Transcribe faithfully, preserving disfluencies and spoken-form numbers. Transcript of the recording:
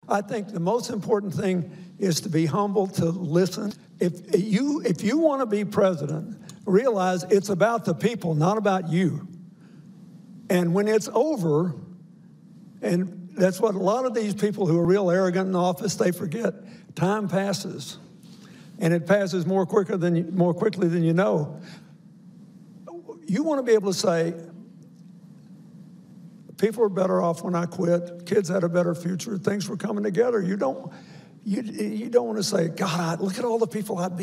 I think the most important thing is to be humble, to listen. If you, if you want to be president, realize it's about the people, not about you. And when it's over, and that's what a lot of these people who are real arrogant in office, they forget, time passes. And it passes more quicker than you, more quickly than you know. You want to be able to say, people are better off when I quit. Kids had a better future. Things were coming together. You don't, you, you don't want to say, God, I, look at all the people I'd be